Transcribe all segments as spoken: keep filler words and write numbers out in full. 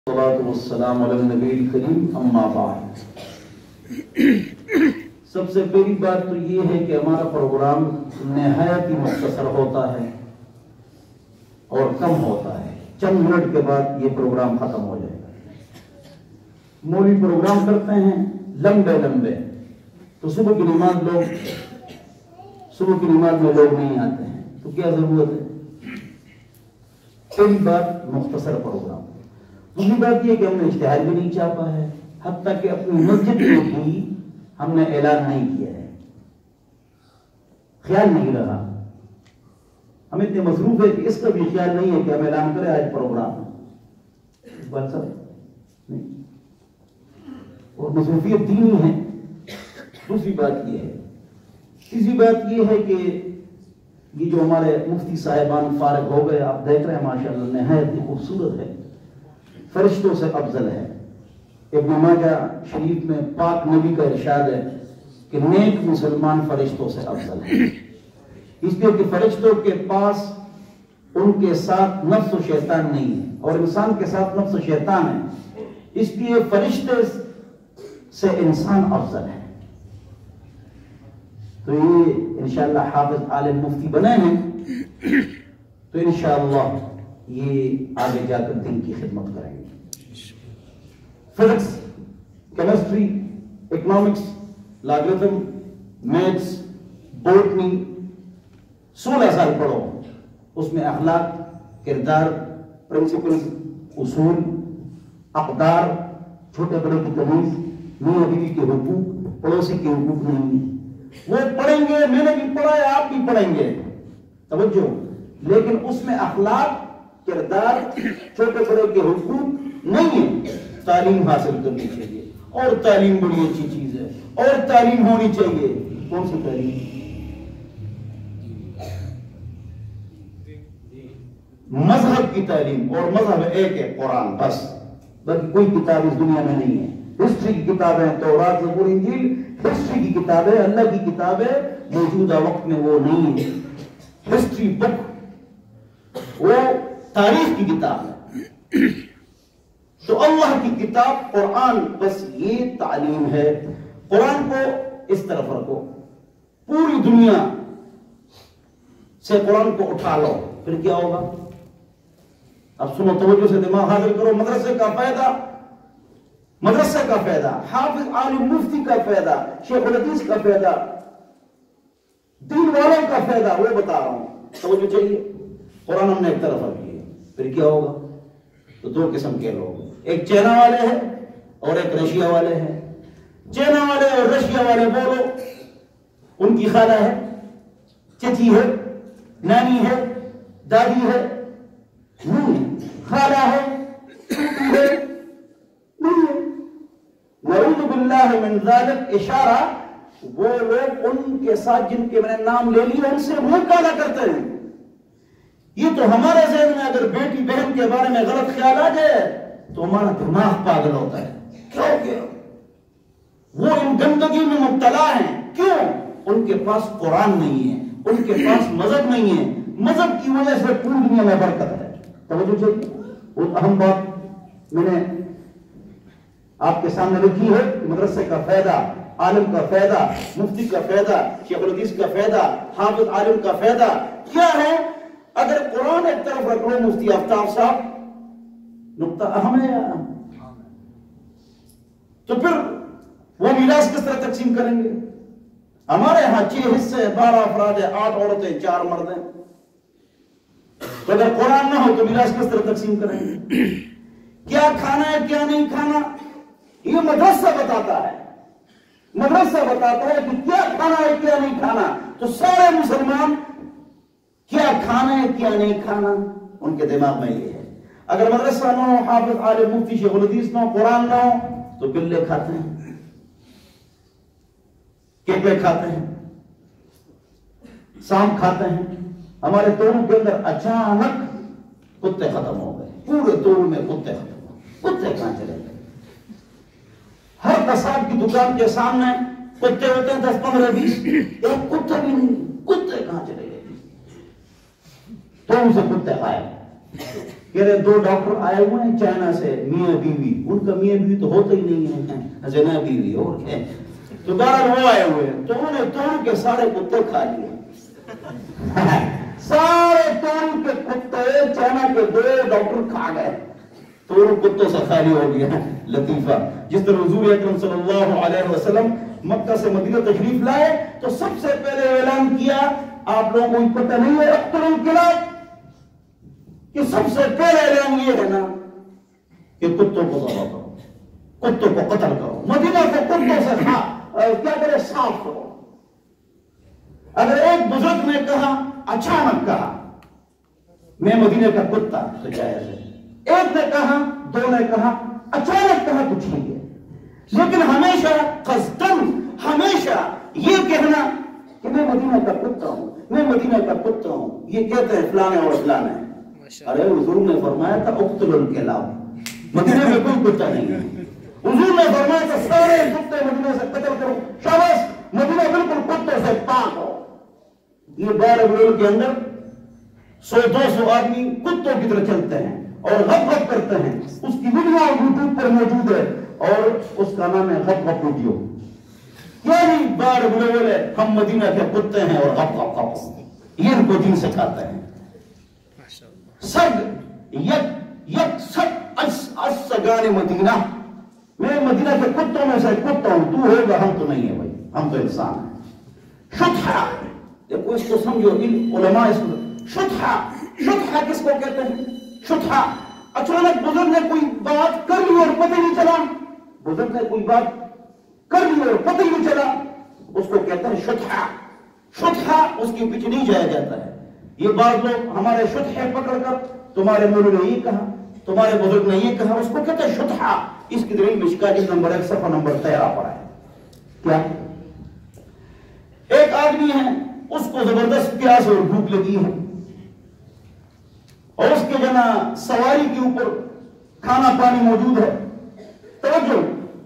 والصلاة والسلام علی النبی الکریم اما بعد۔ سب سے پہلی بات تو یہ ہے کہ ہمارا پروگرام نہایت ہی مختصر ہوتا ہے اور کم ہوتا ہے، چند منٹ کے بعد یہ پروگرام ختم ہو جائے گا۔ مولوی پروگرام کرتے ہیں لمبے لمبے، تو صبح کی نماز لوگ صبح کی نماز میں لوگ نہیں آتے ہیں، تو کیا ضرورت ہے؟ پہلی بات مختصر پروگرام۔ دوسری بات یہ کہ ہم نے اشتہار بھی نہیں چھاپا ہے، حتیٰ کہ اپنی مسجد میں بھی ہم نے اعلان نہیں کیا ہے، خیال نہیں رہا، ہم اتنے مصروف ہے کہ اس کا بھی خیال نہیں ہے کہ ہم اعلان کریں آج پروگرام ہے، بات سب نہیں، اور مصروفیت دینی ہے۔ دوسری بات یہ ہے، تیسری بات یہ ہے کہ یہ جو ہمارے مفتی صاحبان فارغ ہو گئے، آپ دیکھ رہے ہیں ماشاءاللہ نہایت ہی خوبصورت ہے، فرشتوں سے افضل ہے۔ ابن ماجہ شریف میں پاک نبی کا ارشاد ہے کہ نیک مسلمان فرشتوں سے افضل ہے، اس لیے کہ فرشتوں کے پاس ان کے ساتھ نفس و شیطان نہیں ہے، اور انسان کے ساتھ نفس و شیطان ہے، اس لیے فرشتے سے انسان افضل ہے۔ تو یہ انشاءاللہ حافظ عالم مفتی بنے ہیں تو انشاءاللہ یہ آگے جا کر دین کی خدمت کریں گے۔ Physics, chemistry, economics, logarithm, maths, botany, سولہ سال پڑھو، اس میں اخلاق، کردار، پرنسپلز، اصول، اقدار، چھوٹے بڑے کی تمیز، میاں بیوی کے حقوق، پڑوسی کے حقوق نہیں ہیں، وہ پڑھیں گے، میں نے بھی پڑھا ہے، آپ بھی پڑھیں گے، توجہ، لیکن اس میں اخلاق، کردار، چھوٹے بڑے کے حقوق نہیں ہے۔ تعلیم حاصل کرنی چاہیے، اور تعلیم بڑی اچھی چیز ہے، اور تعلیم ہونی چاہیے۔ کون سی تعلیم؟ مذہب کی تعلیم، اور مذہب ایک ہے قرآن، بس، باقی کوئی کتاب اس دنیا میں نہیں ہے۔ ہسٹری کی کتابیں تورات، زبور، انجیل، ہسٹری کی کتابیں، اللہ کی کتابیں موجودہ وقت میں وہ نہیں ہے۔ ہسٹری بک وہ تاریخ کی کتاب ہے، تو اللہ کی کتاب قرآن، بس یہ تعلیم ہے۔ قرآن کو اس طرف رکھو، پوری دنیا سے قرآن کو اٹھا لو، پھر کیا ہوگا؟ اب سنو، توجہ سے دماغ حاضر کرو۔ مدرسے کا فائدہ، مدرسے کا فائدہ، حافظ عالم مفتی کا فائدہ، شیخ الحدیث کا فائدہ، دین والوں کا فائدہ، وہ بتا رہا ہوں، توجہ چاہیے۔ قرآن ہم نے ایک طرف رکھی ہے، پھر کیا ہوگا؟ تو دو قسم کے لوگ، ایک چائنا والے ہیں اور ایک رشیا والے ہیں۔ چائنا والے اور رشیا والے بولو، ان کی خالہ ہے، چچی ہے، نانی ہے، دادی ہے، نہیں ہے، خالہ ہے، چچی ہے، نہیں ہے، نعوذ باللہ من ذالک، اشارہ وہ لوگ ان کے ساتھ جن کے میں نے نام لے لیا ان سے منہ کالا کرتے ہیں۔ یہ تو ہمارے ذہن میں اگر بیٹی بہن کے بارے میں غلط خیال آ جائے تو ہمارا دماغ پاگل ہوتا ہے، کیوں کہ وہ ان گندگی میں مبتلا ہیں۔ کیوں؟ ان کے پاس قرآن نہیں ہے، ان کے پاس مذہب نہیں ہے، مذہب کی وجہ سے پوری دنیا میں برکت ہے۔ توجہ چاہیے، وہ اہم بات میں نے آپ کے سامنے رکھی ہے۔ مدرسے کا فائدہ، عالم کا فائدہ، مفتی کا فائدہ، شیخ الحدیث کا فائدہ، حافظ عالم کا فائدہ کیا ہے؟ اگر قرآن ایک طرف رکھ لو مفتی آفتاب صاحب، نقطہ اہم ہے، تو پھر وہ میراث کس طرح تقسیم کریں گے؟ ہمارے ہاں چھ حصے، بارہ افراد ہیں، آٹھ عورتیں، چار مرد ہیں، تو اگر قرآن نہ ہو تو میراث کس طرح تقسیم کریں گے؟ کیا کھانا ہے کیا نہیں کھانا یہ مدرسہ بتاتا ہے، مدرسہ بتاتا ہے کہ کیا کھانا ہے کیا نہیں کھانا، تو سارے مسلمان کیا کھانا ہے کیا نہیں کھانا ان کے دماغ میں یہ ہے۔ اگر مدرسہ نہ ہو، حافظ عالم مفتی شیخ الحدیث نہ ہو، قرآن نہ ہو، تو بلے کھاتے ہیں، کیکڑے کھاتے ہیں، سانپ کھاتے ہیں۔ ہمارے توڑوں کے اندر اچانک کتے ختم ہو گئے، پورے توڑ میں کتے ختم ہو گئے، کتے کہاں چلے گئے؟ ہر قصاب کی دکان کے سامنے کتے ہوتے ہیں، دس پندرہ بیس، ایک کتا بھی نہیں، کتے کہاں چلے گئے؟ تو ان سے کتے غائب۔ کہہ رہے دو ڈاکٹر آئے ہوئے ہیں چائنا سے، میاں بیوی، ان کا میاں بیوی تو ہوتا ہی نہیں ہے، زنا بیوی اور کیا، تو بہرحال وہ آئے ہوئے ہیں، تو انہوں نے توڑ کے سارے کتے کھا لیے، سارے توڑ کے کتے چائنا کے دو ڈاکٹر کھا گئے، تو ان کتوں سے خالی ہو گیا لطیفہ۔ جس طرح حضور اکرم صلی اللہ علیہ وسلم مکہ سے مدینہ تشریف لائے تو سب سے پہلے اعلان کیا، آپ لوگوں کو پتہ نہیں ہے اقتلوا الکلاب، کہ سب سے پہلے اعلان یہ ہے نا کہ کتوں کو ذبح کرو، کتوں کو قتل کرو، مدینہ کو کتوں سے کیا کرے صاف کرو۔ اگر ایک بزرگ نے کہا، اچانک کہا میں مدینہ کا کتا، تو جائز ہے، ایک نے کہا، دو نے کہا، اچانک کہا تو ٹھیک ہے، لیکن ہمیشہ قصدن ہمیشہ یہ کہنا کہ میں مدینہ کا کتا ہوں، میں مدینہ کا کتا ہوں، یہ کہتے ہیں فلانے اور فلانے۔ ارے حضور نے فرمایا تھا اقتلوا الکلاب، مدینہ میں کوئی کتا نہیں ہے، حضور نے فرمایا تھا سارے کتے مدینہ سے قتل کرو، شاباش مدینہ بالکل کتوں سے پاک ہو۔ یہ بارہ بلول کے اندر سو دو سو آدمی کتوں کی طرح چلتے ہیں اور غب غب کرتے ہیں، اس کی ویڈیو یوٹیوب پر موجود ہے اور اس کا نام ہے غب غب ویڈیو، یعنی بار بولے ہم مدینہ کے کتے ہیں اور غب غب غب، یہ ان کو دین سکھاتے ہیں۔ سگ یک یک سگ اس سگان مدینہ، میں مدینہ کے کتوں میں سے کتا ہوں، تو ہوگا، ہم تو نہیں ہے بھائی، ہم تو انسان ہیں۔ شطحہ، دیکھو اس کو سمجھو، علماء اس کو شطحہ، شطحہ کس کو کہتے ہیں؟ شطحہ اچانک بزرگ نے کوئی بات کر لی اور پتہ نہیں چلا، بزرگ نے کوئی بات کر لی اور پتہ نہیں چلا، اس کو کہتے ہیں شطحہ۔ شطحہ اس کے پیچھے نہیں جایا جاتا ہے۔ یہ بعض لوگ ہمارے شطحے پکڑ کر تمہارے مولوی نے یہ کہا، تمہارے بزرگ نے یہ کہا، اس کو کہتے ہیں شطحہ۔ اس کی دلیل مشکاۃ نمبر ایک صفحہ نمبر تیرہ پر ہے۔ کیا ایک آدمی ہے، اس کو زبردست پیاس اور بھوک لگی ہے اور اس کے جنا سواری کے اوپر کھانا پانی موجود ہے، توجہ،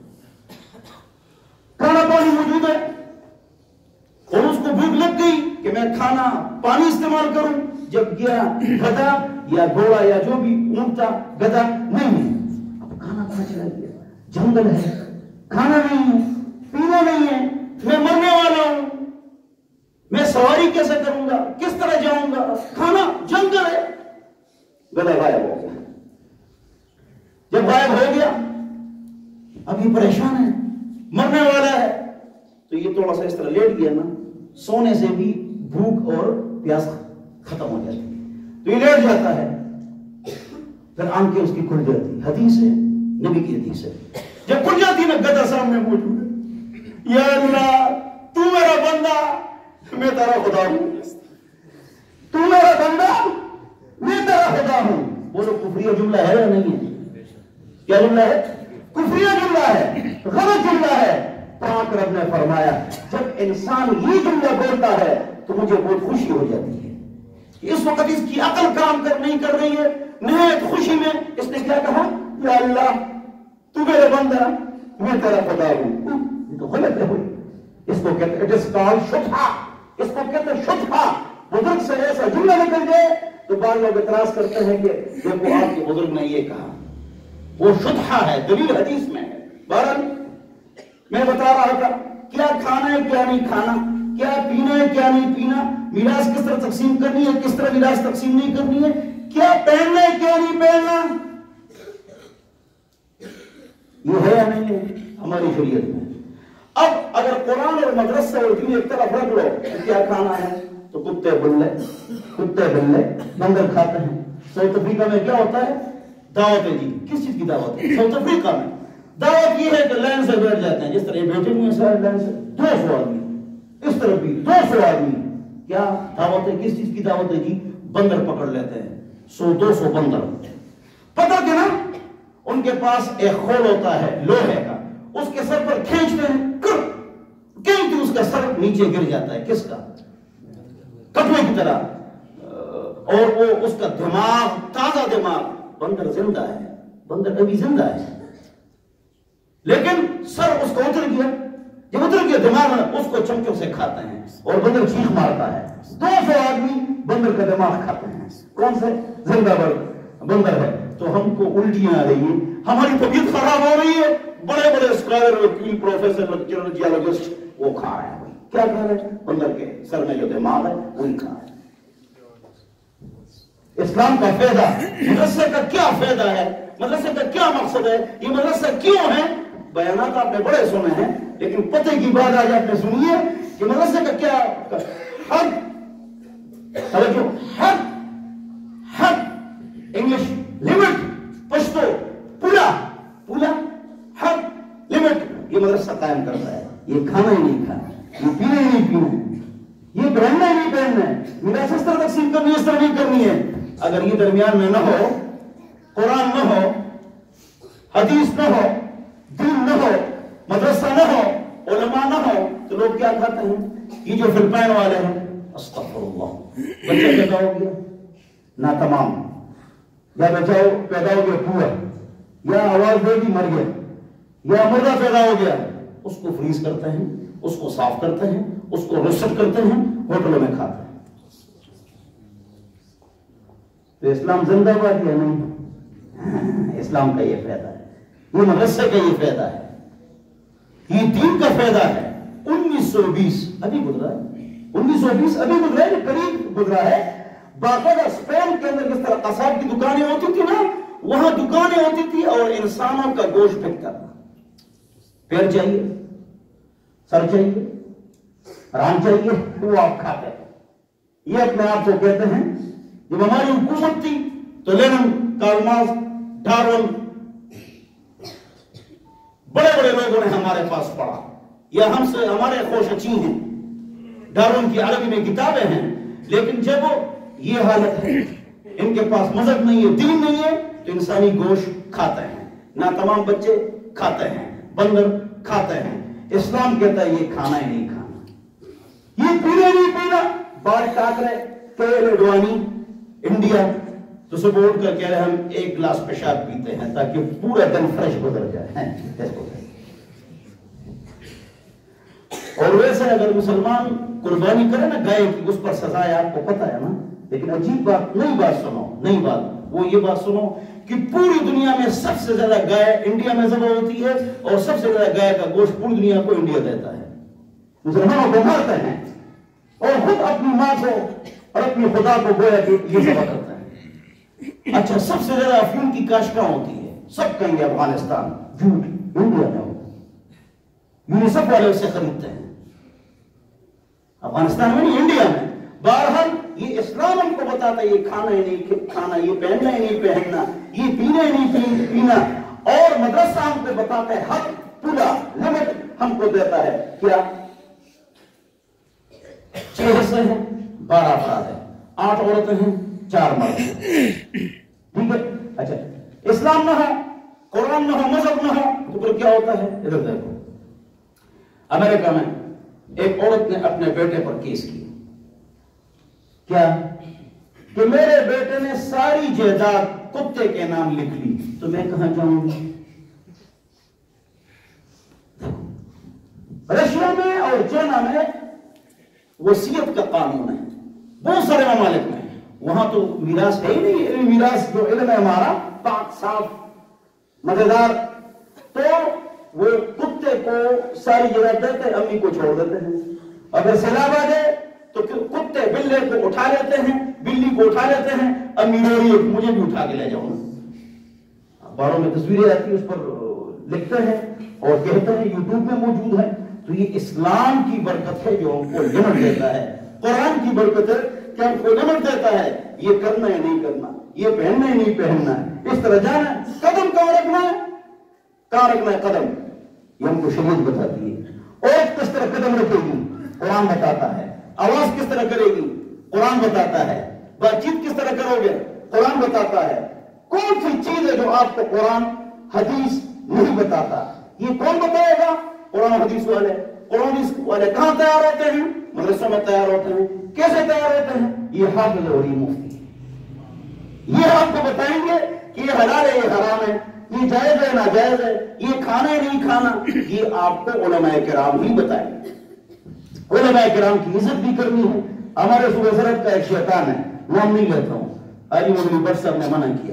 کھانا پانی موجود ہے اور اس کو بھوک لگ گئی کہ میں کھانا پانی استعمال کروں، جب گیا گدھا یا گھوڑا یا جو بھی اونٹ تھا، گدھا نہیں ہے، اب کھانا کہاں چلا گیا، جنگل ہے، کھانا نہیں ہے، پینا نہیں ہے، میں مرنے والا ہوں، میں سواری کیسے کروں گا، کس طرح جاؤں گا، کھانا جنگل ہے، گدھا غائب ہو گیا۔ جب غائب ہو گیا اب یہ پریشان ہے، مرنے والا ہے، تو یہ تھوڑا سا اس طرح لیٹ گیا نا، سونے سے بھی بھوک اور پیاس ختم ہو جاتی ہے، تو یہ لیٹ جاتا ہے، پھر آنکھیں اس کی کھل جاتی، حدیث ہے، نبی کی حدیث ہے، جب کھل جاتی نا گدھا سامنے موجود ہے، یا اللہ تو میرا بندہ، میں تیرا خدا ہوں، تو میرا بندہ، میں تیرا خدا ہوں۔ بولو کفریہ جملہ ہے یا نہیں ہے؟ کیا جملہ ہے؟ کفریہ جملہ ہے، غلط جملہ ہے۔ پاک رب نے فرمایا جب انسان یہ جملہ بولتا ہے تو مجھے بہت خوشی ہو جاتی ہے۔ اس وقت اس کی عقل کام کر نہیں کر رہی ہے، نہایت خوشی میں اس نے کیا کہا، یا اللہ تو میرا بندہ، میں تیرا خدا ہوں۔ یہ تو غلط ہے ہوئی، اس کو کہتے ہیں اٹ از کالڈ شطحہ، اس کو کہتے ہیں شطحہ۔ بزرگ سے ایسا جملہ نکل جائے تو بعض لوگ اعتراض کرتے ہیں کہ دیکھو آپ کے بزرگ نے یہ کہا، وہ شطحہ ہے، دلیل حدیث میں ہے۔ بہرحال میں بتا رہا تھا کیا کھانا ہے کیا نہیں کھانا، کیا پینا ہے کیا نہیں پینا، میراث کس طرح تقسیم کرنی ہے کس طرح میراث تقسیم نہیں کرنی ہے، کیا پہننا ہے کیا نہیں پہننا، یہ ہے یا نہیں ہے ہماری شریعت میں۔ اب اگر قرآن اور مدرسہ اور دین ایک طرف رکھ لو تو کیا کھانا ہے، تو کتے بلے کتے بلے بندر کھاتے ہیں۔ ساؤتھ افریقہ میں کیا ہوتا ہے، دعوت ہے جی، کس چیز کی دعوت ہے؟ ساؤتھ افریقہ میں دعوت یہ ہے کہ لائن سے بیٹھ جاتے ہیں، جس طرح یہ بیٹھے ہوئے ہیں سارے لائن سے، دو سو آدمی، اس طرف بھی دو سو آدمی، کیا دعوت ہے، کس چیز کی دعوت ہے جی، بندر پکڑ لیتے ہیں، سو دو سو بندر پکڑ کے نا، ان کے پاس ایک خول ہوتا ہے لوہے کا، اس کے سر پر کھینچتے ہیں، کر کھینچتے اس کا سر نیچے گر جاتا ہے، کس کا، کٹوے کی طرح، اور وہ اس کا دماغ تازہ دماغ، بندر زندہ ہے، بندر ابھی زندہ ہے، لیکن سر اس کو اتر گیا، جب اتر گیا دماغ اس کو چمچوں سے کھاتے ہیں اور بندر چیخ مارتا ہے، دو سو آدمی بندر کا دماغ کھاتے ہیں، کون سے، زندہ برد۔ बंदर है तो हमको उल्टियां आ रही है, हमारी तबीयत खराब हो रही है, बड़े बड़े स्कॉलर, वकील, प्रोफेसर, लेक्चरर, जियोलॉजिस्ट वो खा रहे हैं। क्या खा रहे हैं? बंदर के सर में जो दिमाग है वही खा रहे हैं। इस्लाम का फायदा, मदरसे का क्या फायदा है, मदरसे का क्या मकसद है, ये मदरसा क्यों है? बयानात आपने बड़े सुने हैं, लेकिन पते की बात आज आपने सुनिए कि मदरसे का क्या हक, समझो, हक, हक, इंग्लिश लिमिट, पश्तो पूरा पूरा हक, लिमिट, ये मदरसा कायम करता है। ये खाना ही नहीं खाना, ये पीना ही नहीं पीना, ये पहनना ही नहीं पहनना है, मेरा शस्त्र तकसीम करनी है, इस तरह नहीं करनी है। अगर ये दरमियान में न हो, कुरान न हो, हदीस न हो, दीन न हो, मदरसा न हो, उलमा न हो, तो लोग क्या करते हैं? ये जो फिलिपाइन वाले हैं, अस्तगफुरुल्लाह, बच्चा पैदा हो गया ना तमाम, या बचाओ पैदा हो गया पूरा, या आवाज देगी मर गया, या मुर्दा पैदा हो गया, उसको फ्रीज करते हैं, उसको साफ करते हैं, उसको रोस्टेड करते हैं, होटलों में खाते हैं। तो इस्लाम जिंदाबाद या नहीं? इस्लाम का ये फायदा है, ये मदरसे का ये फायदा है, ये दीन का फायदा है। उन्नीस सौ बीस अभी गुजरा है, उन्नीस सौ बीस अभी गुजरा है, करीब गुजरा है। बाकायदा स्पेन के अंदर जिस तरह कसाब की दुकानें होती थी ना, वहां दुकानें होती थी और इंसानों का गोश्त बिकता था। पैर चाहिए, सर चाहिए, रान चाहिए, वो आप खाते हैं। ये अपने आप को कहते हैं, जब हमारी हुकूमत थी तो लेनिन, कार्ल मार्क्स, डार्विन, बड़े बड़े लोगों ने हमारे पास पढ़ा, या हमसे हमारे खोशची हैं, डार्विन की अरबी में किताबें हैं, लेकिन जब वो ये हालत है, इनके पास मजहब नहीं है, दीन नहीं है, तो इंसानी गोश्त खाते हैं, ना तमाम बच्चे खाते हैं, बंदर खाते हैं। इस्लाम कहता है ये खाना ही नहीं खाना, ये पीना नहीं पीना। बाल टाकरे, केएल अडवाणी इंडिया तो सुबह उठ कर कह रहे हम एक गिलास पेशाब पीते हैं ताकि पूरा दिन फ्रेश गुजर जाए। और वैसे अगर मुसलमान कुर्बानी करे ना गाय की, उस पर सजा है, आपको पता है ना। लेकिन अजीब बात, नई बात सुनो, नई बात वो ये बात सुनो कि पूरी दुनिया में सबसे ज्यादा गाय इंडिया में ज़बह होती है, और सबसे ज्यादा गाय का गोश्त पूरी दुनिया को इंडिया देता है। मुसलमानों को मारते हैं और खुद अपनी मां को और अपनी खुदा को गोया कि ये ज़बह करते हैं। अच्छा, सबसे ज्यादा अफीम की काश्त कहां होती है? सब कहेंगे अफगानिस्तान, झूठ, इंडिया में होता है। यूनिसेफ वाले उसे खरीदते हैं, अफगानिस्तान में नहीं, इंडिया में। बहरहाल ये इस्लाम हमको बताता है ये खाना ही नहीं खाना, ये पहनना ही नहीं पहनना, ये पीना ही नहीं पी, पीना। और मदरसा हमको बताता है हक, पूरा लिमिट हमको देता है। क्या? छह हिस्से हैं, बारह अफराद है, आठ औरतें हैं, चार मर्द हैं, ठीक है। अच्छा, इस्लाम न हो, कुरान न हो, मजहब न हो, तो फिर क्या होता है? इधर देखो, अमेरिका में एक औरत ने अपने बेटे पर केस किया। क्या? कि मेरे बेटे ने सारी जायदाद कुत्ते के नाम लिख ली, तो मैं कहां जाऊंगी? रशिया में और चाइना में वसीयत का कानून है, बहुत सारे ममालिक में। वहां तो मीरास है ही नहीं, मीरास जो इल्म है हमारा पाक साफ मजेदार, तो वो कुत्ते को सारी जगह देते, अम्मी को छोड़ देते हैं। अगर सैलाब आ जाए तो कुत्ते बिल्ले को उठा लेते हैं, बिल्ली को उठा लेते हैं, अम्मी रो रही है मुझे भी उठा के ले जाओ। अखबारों में तस्वीरें आती है, उस पर लिखते हैं और कहते हैं, यूट्यूब में मौजूद है। तो ये इस्लाम की बरकत है जो हमको लिमिट देता है, कुरान की बरकत है कि हमको लिमिट देता है, ये करना है नहीं करना, ये पहनना है नहीं पहनना, इस तरह जाना, कदम कहां रखना है, कहां रखना है कदम, ये हमको शरीयत बताती है। और किस तरह कदम रखेगी, कुरान बताता है। आवाज किस तरह करेगी, कुरान बताता है। बातचीत किस तरह करोगे, कुरान बताता है। कौन सी चीज है जो आपको कुरान हदीस नहीं बताता? ये कौन बताएगा? कुरान हदीस वाले। कुरान हदीस वाले कहां तैयार होते हैं? मदरसों में तैयार होते हैं। कैसे तैयार होते हैं? ये हाफिज और ये मुफ्ती, ये आपको बताएंगे कि ये हलाल है, ये हराम है, ये जायज है, नाजायज है, ये खाना है नहीं खाना, ये आपको उलमाए किराम ही बताएंगे। उलमाए किराम की इज्जत भी करनी है। हमारे सूबे सरहद का एक शैतान है, नाम नहीं लेता हूं, अली मुगली भट्ट साहब ने मना किया है,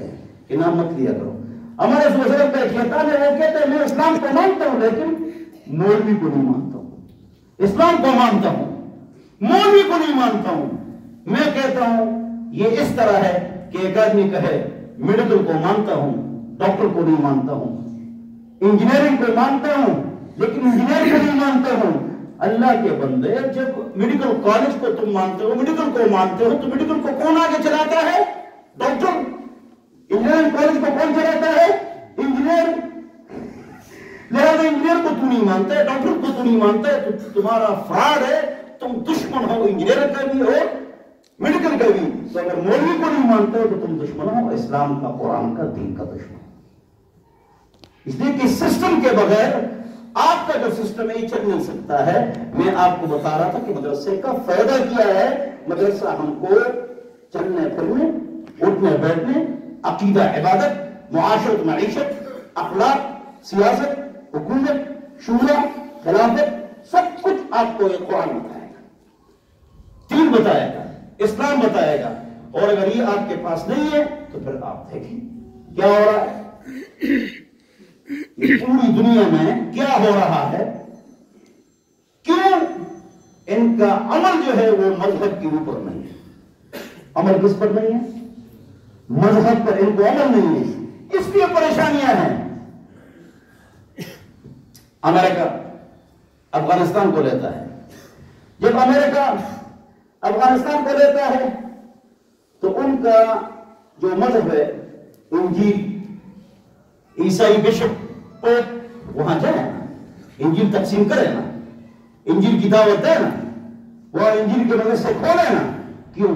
کہ نام مت لیا کرو. ہمارے سوشل کا شیطان ہے، وہ کہتے ہیں میں اسلام کو مانتا ہوں لیکن مولوی کو نہیں مانتا ہوں. اسلام کو مانتا ہوں، مولوی کو نہیں مانتا ہوں. میں کہتا ہوں یہ اس طرح ہے کہ ایک آدمی کہے میڈیکل کو مانتا ہوں، ڈاکٹر کو نہیں مانتا ہوں، انجینئرنگ کو مانتا ہوں لیکن انجینئر کو نہیں مانتا ہوں. اللہ کے بندے، جب میڈیکل کالج کو تم مانتے ہو، میڈیکل کو مانتے ہو، تو میڈیکل کو کون آگے چلاتا ہے؟ ڈاکٹر. انجینئرنگ کالج کو کون چلاتا ہے؟ انجینئر. لہذا انجینئر کو تو نہیں مانتا ہے، ڈاکٹر کو تو نہیں مانتا ہے، تو تمہارا فراڈ ہے. تم دشمن ہو انجینئر کا بھی اور میڈیکل کا بھی. تو اگر مولوی کو نہیں مانتے ہو تو تم دشمن ہو اسلام کا، قرآن کا، دین کا دشمن. اس لیے کہ سسٹم کے بغیر آپ کا جو سسٹم ہے یہ چل نہیں سکتا ہے. میں آپ کو بتا رہا تھا کہ مدرسے کا فائدہ کیا ہے. مدرسہ ہم کو چلنے پھرنے، اٹھنے بیٹھنے، عقیدہ عبادت، معاشرت معیشت، اخلاق، سیاست، حکومت، شورا، خلافت، سب کچھ آپ کو یہ قرآن بتائے گا، دین بتائے گا، اسلام بتائے گا. اور اگر یہ آپ کے پاس نہیں ہے تو پھر آپ دیکھیں کیا ہو رہا ہے. پوری دنیا میں کیا ہو رہا ہے؟ کیوں ان کا عمل جو ہے وہ مذہب کے اوپر نہیں ہے. عمل کس پر نہیں ہے؟ مذہب پر ان کو عمل نہیں ہے، اس لیے پریشانیاں ہیں. امریکہ افغانستان کو لیتا ہے. جب امریکہ افغانستان کو لیتا ہے تو ان کا جو مذہب ہے، انجیل، عیسائی بشپ وہاں جائے نا، انجیل تقسیم کرے نا، انجیل کی دعوت دے نا، وہ انجیل کے مدرسے سے کھولے نا. کیوں؟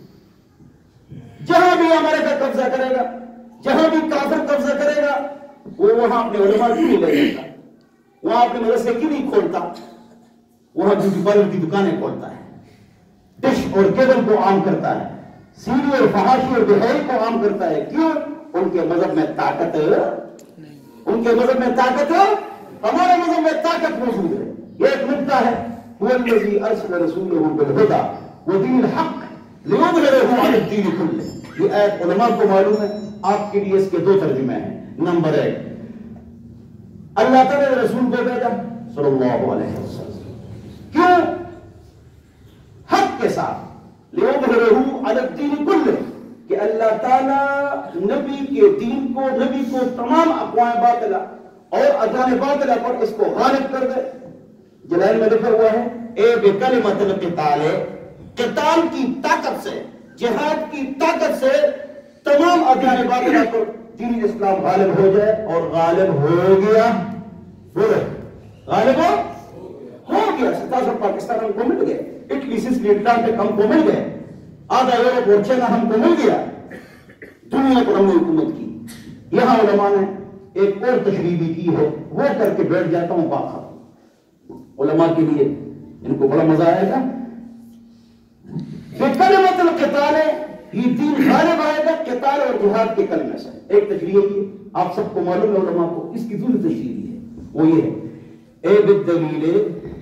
جہاں بھی امریکہ قبضہ کرے گا، جہاں بھی کافر قبضہ کرے گا، وہ وہاں اپنے علماء کیوں نہیں لے جاتا؟ وہاں اپنے مدرسے کیوں نہیں کھولتا؟ وہاں بیوٹی پارلر کی دکانیں کھولتا ہے، ڈش اور کیبل کو عام کرتا ہے، سیڑھی اور فحاشی اور بہائی کو عام کرتا ہے. کیوں؟ ان کے مذہب میں طاقت، ان کے مذہب میں طاقت ہے، ہمارے مذہب میں طاقت موجود ہے. یہ ایک نقطہ ہے. هو الذي ارسل رسوله بالهدى ودين الحق ليظهره على الدين كله. یہ آیت علماء کو معلوم ہے. آپ کے لیے اس کے دو ترجمے ہیں. نمبر ایک، اللہ تعالی نے رسول کو بھیجا صلی اللہ علیہ وسلم کیوں؟ حق کے ساتھ، ليظهره على الدين كله، کہ اللہ تعالی نبی کے دین کو، نبی کو تمام اقوام باطلہ اور ادیان باطلہ پر اس کو غالب کر دے. جلائل میں لکھا ہوا ہے اے بکلمۃ القتال، قتال کی طاقت سے، جہاد کی طاقت سے تمام ادیان باطلہ پر دین اسلام غالب ہو جائے. اور غالب ہو گیا، ہو رہے غالب ہو ہو گیا. ستاسر پاکستان ہم کو مل گئے، اٹلی سسلی اٹلانٹک ہم کو مل گئے، آدھا یورپ اور چائنا ہم کو مل گیا. دنیا پر ہم نے حکومت کی. یہاں علماء نے ایک اور تشریح بھی کی ہے، وہ کر کے بیٹھ جاتا ہوں باخر. علماء کے لیے ان کو بڑا مزہ آئے گا. کلمۃ القتال، یہ دین غالب آئے گا قتال اور جہاد کے کلمے سے. ایک تشریح ہے، آپ سب کو معلوم ہے، علماء کو اس کی دوسری تشریح ہے، وہ یہ ہے اے بالدلیل،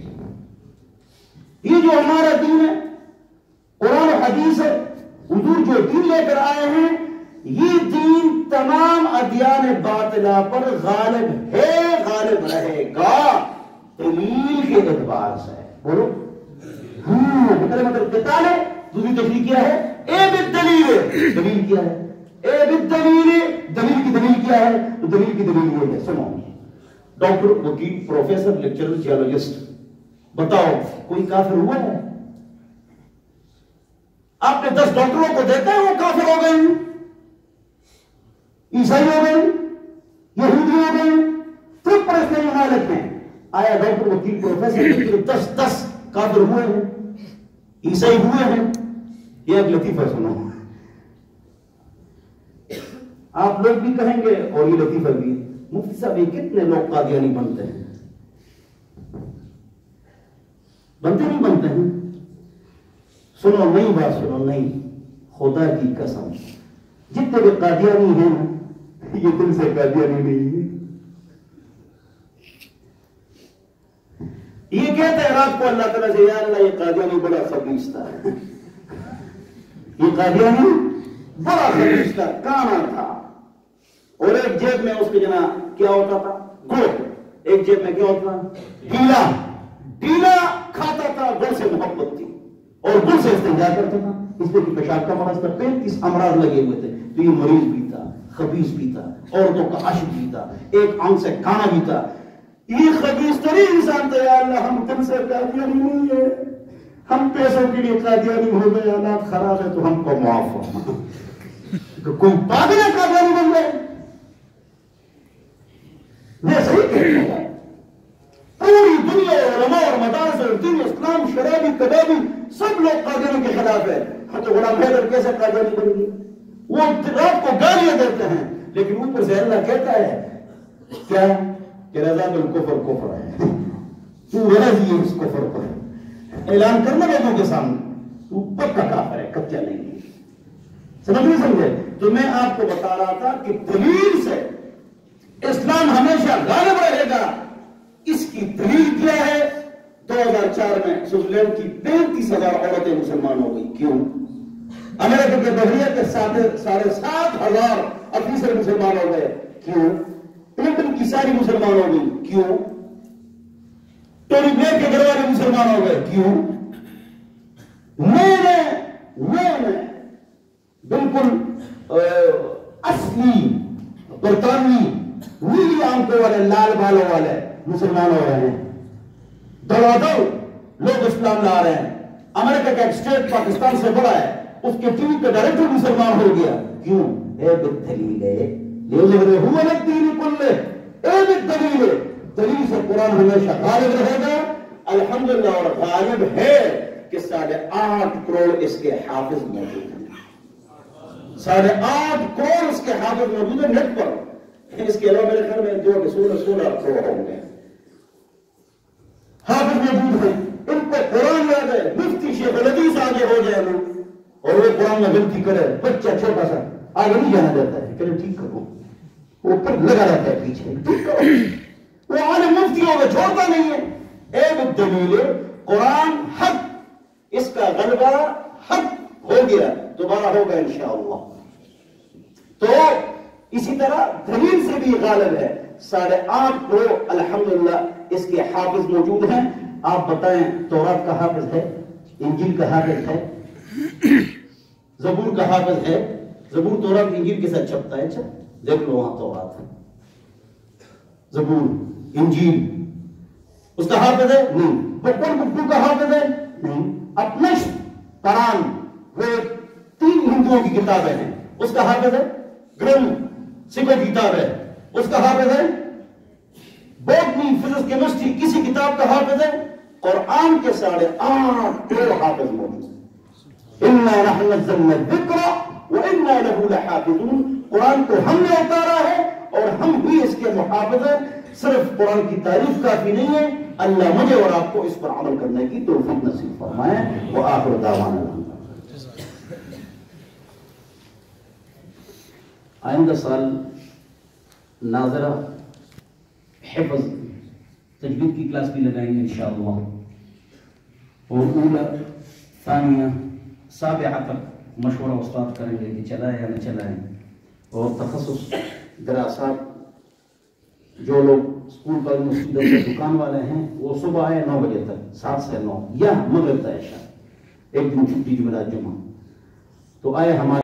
یہ جو ہمارا دین ہے، قرآن و حدیث ہے، حضور جو دین لے کر آئے ہیں، یہ دین تمام ادیان باطلہ پر غالب ہے، غالب رہے گا دلیل کے اعتبار سے. بولو ہاں. کلمۃ القتال ہے، دوسری تشریح کیا ہے؟ اے بالدلیل. دلیل کیا ہے؟ اے بالدلیل. دلیل کی دلیل کیا ہے؟ تو دلیل کی دلیل یہ ہے، سنو. ڈاکٹر، وکیل، پروفیسر، لیکچرر، جیولوجسٹ، بتاؤ کوئی کافر ہوا ہے؟ آپ نے دس ڈاکٹروں کو دیکھا ہے وہ کافر ہو گئے ہیں، عیسائی ہو گئے، یہودی ہو گئے، سب پر اس میں ممالک ہیں. آیا ڈاکٹر، وکیل، پروفیسر دس دس کافر ہوئے ہیں، عیسائی ہوئے ہیں؟ یہ ایک لطیفہ سنو. آپ لوگ بھی کہیں گے اور یہ لطیفہ بھی، مفتی صاحب یہ کتنے لوگ قادیانی بنتے ہیں؟ بنتے نہیں بنتے ہیں؟ سنو، نئی بات سنو، نہیں، خدا کی قسم جتنے بھی قادیانی ہیں یہ دل سے قادیانی نہیں ہے. یہ کہتے ہیں رات کو اللہ تعالیٰ سے، یا اللہ یہ قادیانی بڑا خبیث تھا، یہ قادیانی بڑا خبیث تھا، کانا تھا، اور ایک جیب میں اس کے جنا کیا ہوتا تھا؟ گڑ. ایک جیب میں کیا ہوتا تھا؟ ڈیلا. ڈیلا کھاتا تھا، گڑ سے محبت تھی اور گڑ سے استنجا کرتا تھا، اس لیے کہ پیشاب کا مرض تھا، پینتیس امراض لگے ہوئے تھے. تو یہ مریض بھی تھا، خبیث بھی تھا، عورتوں کا عاشق بھی تھا، ایک آنکھ سے کانا بھی تھا. یہ خبیث ترین انسان تھا. یا اللہ ہم تم سے قادیانی نہیں ہے، ہم پیسوں کے لیے قادیانی ہو گئے، حالات خراب ہے تو ہم کو معاف فرما. کوئی پاگل ہے قادیانی بن گئے؟ یہ صحیح کہتا ہے. پوری دنیا علماء اور مدارس اور دین اسلام شرابی کبابی سب لوگ قادیانی کے خلاف ہے. ہاں تو غلام حیدر کیسے قادیانی بن گئے؟ وہ رات کو گالیاں دیتے ہیں لیکن اوپر سے اللہ کہتا ہے کیا کہ رضا بالکفر کفر ہے، تو راضی ہے اس کفر پر. اعلان کرنا لوگوں کے سامنے تو پکا کافر ہے، کچا نہیں ہے. سمجھ نہیں سمجھے؟ تو میں آپ کو بتا رہا تھا کہ دلیل سے اسلام ہمیشہ غالب رہے گا. اس کی دلیل کیا ہے؟ دو ہزار چار میں سوئٹزرلینڈ کی پینتیس ہزار عورتیں مسلمان ہو گئی. کیوں؟ امریکہ کے بحریہ کے ساڑھے سات ہزار افیسر مسلمان ہو گئے. کیوں؟ کلنٹن کی ساری مسلمان ہو گئی. کیوں؟ ٹونی بلیئر کے گھر والے مسلمان ہو گئے. کیوں؟ میں نے میں نے بالکل اصلی برطانوی نیلی آنکھوں والے لال بالوں والے مسلمان ہو رہے ہیں. دوڑا دوڑ لوگ اسلام لا رہے ہیں. امریکہ کا ایک اسٹیٹ پاکستان سے بڑا ہے، اس کے ٹی وی کا ڈائریکٹر مسلمان ہو گیا. کیوں؟ اے بالدلیل ہے لیظہرہ علی الدین کلہ. اے بالدلیل، دلیل سے قرآن ہمیشہ غالب رہے گا الحمدللہ. اور غالب ہے کہ ساڑھے آٹھ کروڑ اس کے حافظ موجود ہیں. ساڑھے آٹھ کروڑ اس کے حافظ موجود ہیں نیٹ پر. اس کے علاوہ میرے خیال میں دو کے سولہ سولہ کروڑ ہوں گے حافظ موجود ہیں. ان کو قرآن یاد ہے. مفتی شیخ الحدیث آگے ہو جائے نا اور وہ قرآن میں غلطی کرے، بچہ چھوٹا سا آگے نہیں جانا دیتا ہے، چلو ٹھیک کرو، وہ پر لگا رہتا ہے پیچھے، ٹھیک کرو. وہ عالم مفتی ہوگا، چھوڑتا نہیں ہے. اے بالدلیل قرآن حق، اس کا غلبہ حق ہو گیا، دوبارہ ہوگا انشاءاللہ. تو اسی طرح دلیل سے بھی غالب ہے. ساڑھے آٹھ کروڑ الحمدللہ اس کے حافظ موجود ہیں. آپ بتائیں تورات کا حافظ ہے، انجیل کا حافظ ہے، زبور کا حافظ ہے. زبور تورات انجیل کے ساتھ چھپتا ہے. چھپ دیکھ لو وہاں تورات ہے، زبور، انجیل اس کا حافظ ہے نہیں. بکر بکو کا حافظ ہے نہیں. اپنش، قرآن، وہ تین ہندوؤں کی کتابیں ہیں، اس کا حافظ ہے. گرنتھ سکھوں کی کتاب ہے، اس کا حافظ ہے. بوٹنی، فزکس، کیمسٹری کسی کتاب کا حافظ ہے. قرآن کے ساڑھے آٹھ کروڑ حافظ موجود ہیں. اِنَّا نَحْنُ نَزَّلْنَا الذِّكْرَ وَإِنَّا لَهُ لَحَافِظُونَ. قرآن کو ہم نے اتارا ہے اور ہم بھی اس کے محافظ ہیں. صرف قرآن کی تعریف کافی نہیں ہے. اللہ مجھے اور آپ کو اس پر عمل کرنے کی توفیق نصیب فرمائے. وآخر دعوانا الحمدللہ. آئندہ سال ناظرہ حفظ تجوید کی کلاس بھی لگائیں گے انشاءاللہ، اور اولا ثانیہ سابعہ تک مشورہ استاد کریں گے کہ چلائیں یا نہ چلائیں. اور تخصص دراسات جو لوگ اسکول کا یونیورسٹی دکان والے ہیں وہ صبح آئے نو بجے تک، سات سے نو یا مغرب تا عشاء، ایک دن چھٹی جمعرات جمعہ. تو آئے ہمارے